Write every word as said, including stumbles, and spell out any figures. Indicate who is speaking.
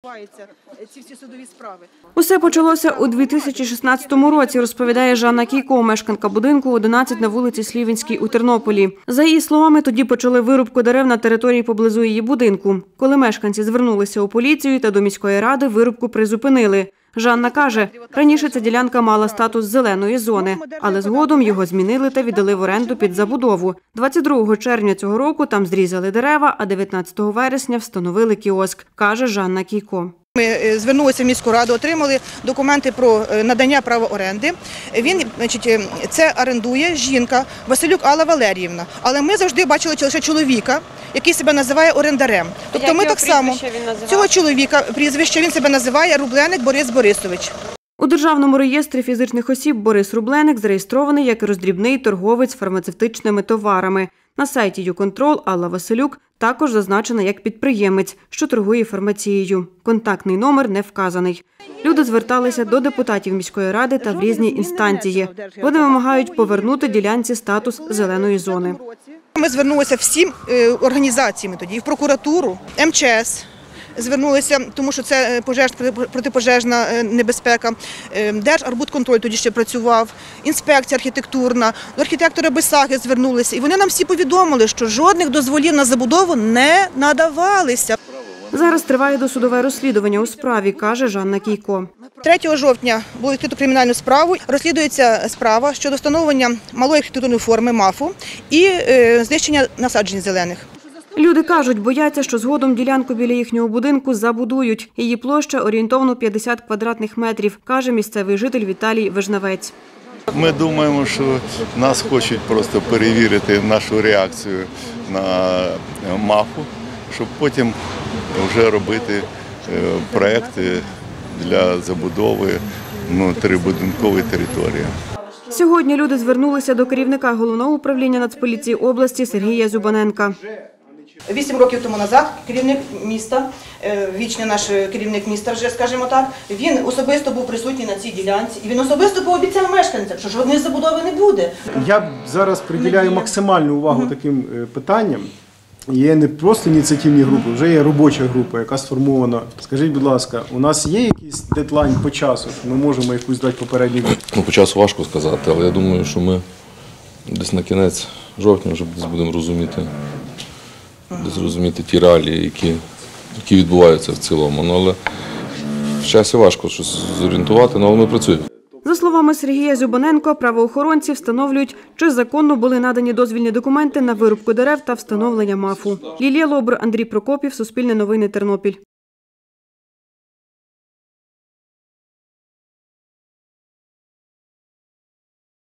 Speaker 1: відбуваються ці всі судові справи.
Speaker 2: Усе почалося у дві тисячі шістнадцятому році, розповідає Жанна Кійко, мешканка будинку одинадцять на вулиці Слівінській у Тернополі. За її словами, тоді почали вирубку дерев на території поблизу її будинку. Коли мешканці звернулися у поліцію та до міської ради, вирубку призупинили. Жанна каже, раніше ця ділянка мала статус зеленої зони, але згодом його змінили та віддали в оренду під забудову. двадцять другого червня цього року там зрізали дерева, а дев'ятнадцятого вересня встановили кіоск, каже Жанна Кійко.
Speaker 1: Ми звернулися в міську раду, отримали документи про надання права оренди. Він, значить, це орендує жінка Василюк Алла Валеріївна. Але ми завжди бачили лише чоловіка, який себе називає орендарем. Тобто ми так само цього чоловіка, прізвище, він себе називає Рубленик Борис Борисович.
Speaker 2: У Державному реєстрі фізичних осіб Борис Рубленик зареєстрований як роздрібний торговець фармацевтичними товарами. На сайті «Юконтрол» Алла Василюк також зазначена як підприємець, що торгує фармацією. Контактний номер не вказаний. Люди зверталися до депутатів міської ради та в різні інстанції. Вони вимагають повернути ділянці статус зеленої зони.
Speaker 1: Ми звернулися всім організаціями тоді, і в прокуратуру, ем че ес. Звернулися, тому що це пожеж, протипожежна небезпека, Держарбудконтроль тоді ще працював, інспекція архітектурна, до архітектора Бисахи звернулися. І вони нам всі повідомили, що жодних дозволів на забудову не надавалися.
Speaker 2: Зараз триває досудове розслідування у справі, каже Жанна Кійко.
Speaker 1: третього жовтня було відкрито кримінальну справу. Розслідується справа щодо встановлення малої архітектурної форми МАФу і знищення насаджень зелених.
Speaker 2: Люди кажуть, бояться, що згодом ділянку біля їхнього будинку забудують. Її площа орієнтовно п'ятдесят квадратних метрів, каже місцевий житель Віталій Вижнавець.
Speaker 3: Ми думаємо, що нас хочуть просто перевірити нашу реакцію на МАФу, щоб потім вже робити проекти для забудови внутрібудинкової території.
Speaker 2: Сьогодні люди звернулися до керівника Головного управління Нацполіції області Сергія Зюбаненка.
Speaker 1: Вісім років тому назад керівник міста, вічний наш керівник міста, вже скажімо так, він особисто був присутній на цій ділянці. І він особисто пообіцяв мешканцям, що жодної забудови не буде.
Speaker 4: Я зараз приділяю максимальну увагу таким питанням. Є не просто ініціативні групи, вже є робоча група, яка сформована. Скажіть, будь ласка, у нас є якийсь дедлайн по часу, що ми можемо якусь дати попередню?
Speaker 5: Ну, по часу важко сказати, але я думаю, що ми десь на кінець жовтня вже десь будемо розуміти, десь розуміти ті реалії, які, які відбуваються в цілому. Ну, але в часі важко щось зорієнтувати, але ми працюємо.
Speaker 2: За словами Сергія Зюбаненко, правоохоронці встановлюють, чи законно були надані дозвільні документи на вирубку дерев та встановлення МАФу. Лілія Лобур, Андрій Прокопів, Суспільне новини, Тернопіль.